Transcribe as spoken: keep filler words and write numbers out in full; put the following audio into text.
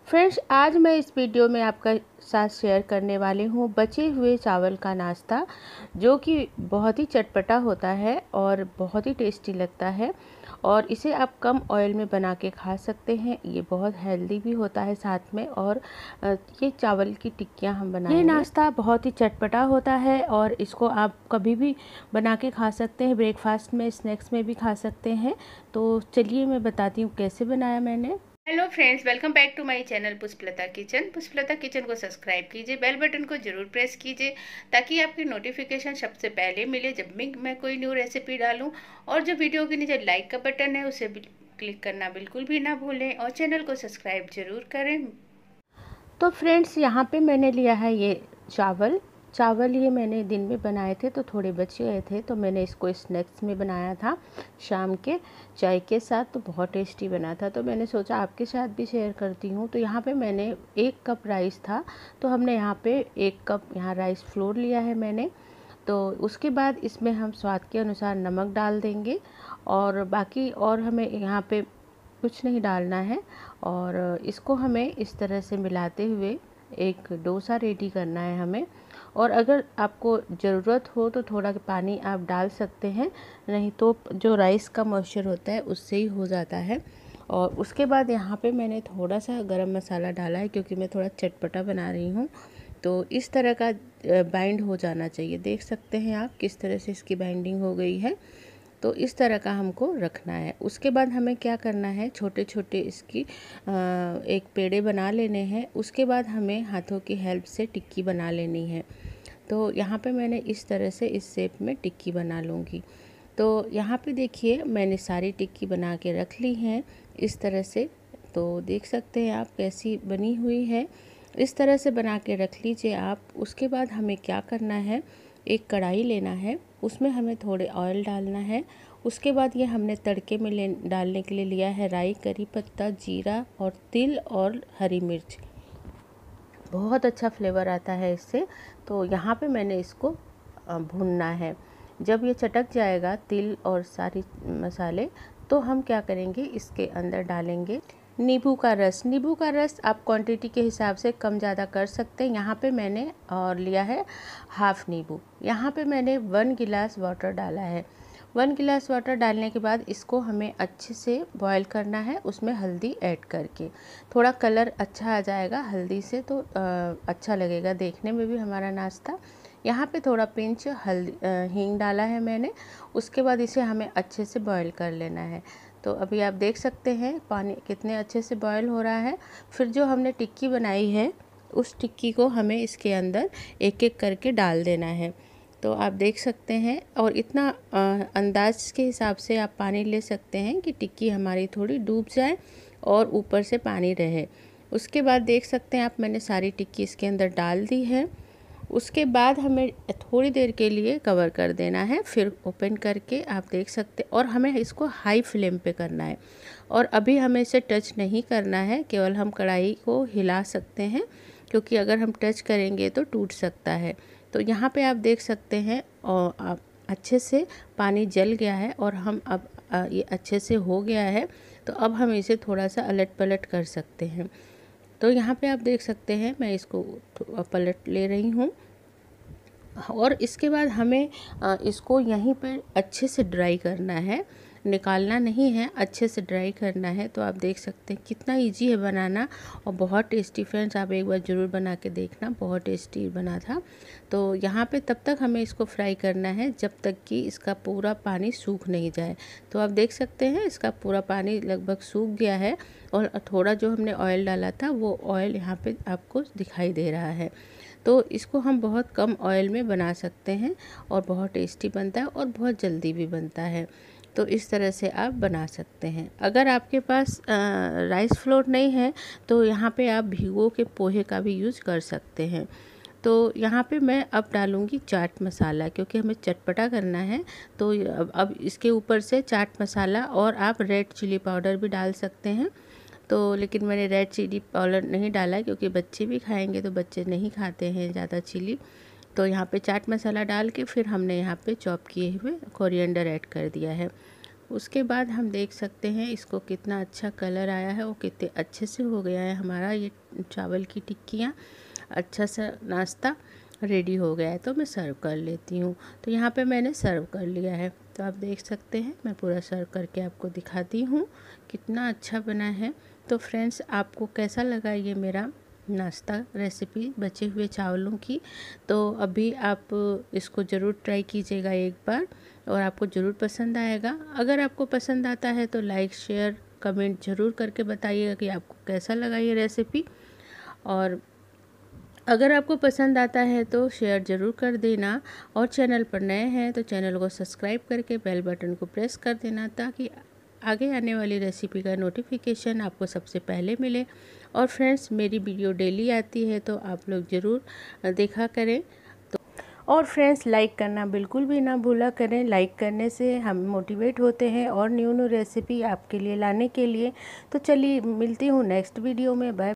Friends, आज मैं इस वीडियो में आपका साथ शेयर करने वाली हूँ बचे हुए चावल का नाश्ता, जो कि बहुत ही चटपटा होता है और बहुत ही टेस्टी लगता है। और इसे आप कम ऑयल में बना के खा सकते हैं। ये बहुत हेल्दी भी होता है साथ में। और अ, ये चावल की टिक्कियाँ हम बनाएंगे। ये नाश्ता बहुत ही चटपटा होता है और इसको आप कभी भी बना के खा सकते हैं। ब्रेकफास्ट में, स्नैक्स में भी खा सकते हैं। तो चलिए मैं बताती हूँ कैसे बनाया मैंने। Hello friends, welcome back to my channel Pushpalata kitchen. Pushpalata kitchen को सब्सक्राइब कीजिए, बेल बटन को जरूर प्रेस कीजिए ताकि आपकी नोटिफिकेशन सबसे पहले मिले जब भी मैं कोई न्यू रेसिपी डालूं। और जो वीडियो के नीचे लाइक का बटन है उसे क्लिक करना बिल्कुल भी ना भूलें और चैनल को सब्सक्राइब जरूर करें। तो फ्रेंड्स, यहाँ पे मैंने लिया है ये चावल चावल ये मैंने दिन में बनाए थे तो थोड़े बच गए थे, तो मैंने इसको स्नैक्स में बनाया था शाम के चाय के साथ। तो बहुत टेस्टी बना था, तो मैंने सोचा आपके साथ भी शेयर करती हूँ। तो यहाँ पे मैंने एक कप राइस था, तो हमने यहाँ पे एक कप यहाँ राइस फ्लोर लिया है मैंने। तो उसके बाद इसमें हम स्वाद के अनुसार नमक डाल देंगे और बाकी और हमें यहाँ पे कुछ नहीं डालना है। और इसको हमें इस तरह से मिलाते हुए एक डोसा रेडी करना है हमें। और अगर आपको ज़रूरत हो तो थोड़ा पानी आप डाल सकते हैं, नहीं तो जो राइस का मॉइस्चर होता है उससे ही हो जाता है। और उसके बाद यहाँ पे मैंने थोड़ा सा गरम मसाला डाला है क्योंकि मैं थोड़ा चटपटा बना रही हूँ। तो इस तरह का बाइंड हो जाना चाहिए। देख सकते हैं आप किस तरह से इसकी बाइंडिंग हो गई है। तो इस तरह का हमको रखना है। उसके बाद हमें क्या करना है, छोटे छोटे इसकी एक पेड़े बना लेने हैं। उसके बाद हमें हाथों की हेल्प से टिक्की बना लेनी है। तो यहाँ पे मैंने इस तरह से इस शेप में टिक्की बना लूँगी। तो यहाँ पे देखिए मैंने सारी टिक्की बना के रख ली हैं इस तरह से। तो देख सकते हैं आप कैसी बनी हुई है। इस तरह से बना के रख लीजिए आप। उसके बाद हमें क्या करना है, एक कढ़ाई लेना है, उसमें हमें थोड़े ऑयल डालना है। उसके बाद ये हमने तड़के में ले डालने के लिए लिया है राई, करी पत्ता, जीरा और तिल और हरी मिर्च। बहुत अच्छा फ्लेवर आता है इससे। तो यहाँ पे मैंने इसको भूनना है। जब ये चटक जाएगा तिल और सारी मसाले, तो हम क्या करेंगे, इसके अंदर डालेंगे नींबू का रस। नींबू का रस आप क्वांटिटी के हिसाब से कम ज़्यादा कर सकते हैं। यहाँ पे मैंने और लिया है हाफ नींबू। यहाँ पे मैंने वन गिलास वाटर डाला है। वन गिलास वाटर डालने के बाद इसको हमें अच्छे से बॉईल करना है, उसमें हल्दी ऐड करके। थोड़ा कलर अच्छा आ जाएगा हल्दी से, तो आ, अच्छा लगेगा देखने में भी हमारा नाश्ता। यहाँ पे थोड़ा पिंच हल्दी हींग डाला है मैंने। उसके बाद इसे हमें अच्छे से बॉईल कर लेना है। तो अभी आप देख सकते हैं पानी कितने अच्छे से बॉईल हो रहा है। फिर जो हमने टिक्की बनाई है उस टिक्की को हमें इसके अंदर एक एक करके डाल देना है। तो आप देख सकते हैं, और इतना अंदाज के हिसाब से आप पानी ले सकते हैं कि टिक्की हमारी थोड़ी डूब जाए और ऊपर से पानी रहे। उसके बाद देख सकते हैं आप, मैंने सारी टिक्की इसके अंदर डाल दी है। उसके बाद हमें थोड़ी देर के लिए कवर कर देना है, फिर ओपन करके आप देख सकते। और हमें इसको हाई फ्लेम पे करना है और अभी हमें इसे टच नहीं करना है, केवल हम कढ़ाई को हिला सकते हैं क्योंकि अगर हम टच करेंगे तो टूट सकता है। तो यहाँ पे आप देख सकते हैं और आप अच्छे से पानी जल गया है और हम अब ये अच्छे से हो गया है। तो अब हम इसे थोड़ा सा अलट पलट कर सकते हैं। तो यहाँ पे आप देख सकते हैं मैं इसको पलट ले रही हूँ। और इसके बाद हमें इसको यहीं पर अच्छे से ड्राई करना है, निकालना नहीं है, अच्छे से ड्राई करना है। तो आप देख सकते हैं कितना इजी है बनाना और बहुत टेस्टी। फ्रेंड्स, आप एक बार ज़रूर बना के देखना, बहुत टेस्टी बना था। तो यहाँ पे तब तक हमें इसको फ्राई करना है जब तक कि इसका पूरा पानी सूख नहीं जाए। तो आप देख सकते हैं इसका पूरा पानी लगभग सूख गया है और थोड़ा जो हमने ऑयल डाला था वो ऑयल यहाँ पे आपको दिखाई दे रहा है। तो इसको हम बहुत कम ऑयल में बना सकते हैं और बहुत टेस्टी बनता है और बहुत जल्दी भी बनता है। तो इस तरह से आप बना सकते हैं। अगर आपके पास राइस फ्लोर नहीं है तो यहाँ पे आप भिगो के पोहे का भी यूज़ कर सकते हैं। तो यहाँ पे मैं अब डालूँगी चाट मसाला, क्योंकि हमें चटपटा करना है। तो अब इसके ऊपर से चाट मसाला, और आप रेड चिली पाउडर भी डाल सकते हैं। तो लेकिन मैंने रेड चिली पाउडर नहीं डाला क्योंकि बच्चे भी खाएंगे, तो बच्चे नहीं खाते हैं ज़्यादा चिली। तो यहाँ पे चाट मसाला डाल के फिर हमने यहाँ पे चॉप किए हुए कोरिएंडर ऐड कर दिया है। उसके बाद हम देख सकते हैं इसको कितना अच्छा कलर आया है और कितने अच्छे से हो गया है हमारा ये चावल की टिक्कियाँ। अच्छा सा नाश्ता रेडी हो गया है, तो मैं सर्व कर लेती हूँ। तो यहाँ पे मैंने सर्व कर लिया है, तो आप देख सकते हैं मैं पूरा सर्व करके आपको दिखाती हूँ कितना अच्छा बना है। तो फ्रेंड्स, आपको कैसा लगा ये मेरा नाश्ता रेसिपी बचे हुए चावलों की? तो अभी आप इसको ज़रूर ट्राई कीजिएगा एक बार और आपको ज़रूर पसंद आएगा। अगर आपको पसंद आता है तो लाइक शेयर कमेंट ज़रूर करके बताइएगा कि आपको कैसा लगा ये रेसिपी। और अगर आपको पसंद आता है तो शेयर ज़रूर कर देना, और चैनल पर नए हैं तो चैनल को सब्सक्राइब करके बेल बटन को प्रेस कर देना, ताकि आगे आने वाली रेसिपी का नोटिफिकेशन आपको सबसे पहले मिले। और फ्रेंड्स, मेरी वीडियो डेली आती है तो आप लोग ज़रूर देखा करें। तो और फ्रेंड्स, लाइक करना बिल्कुल भी ना भूला करें। लाइक करने से हम मोटिवेट होते हैं और न्यू न्यू रेसिपी आपके लिए लाने के लिए। तो चलिए मिलती हूँ नेक्स्ट वीडियो में। बाय।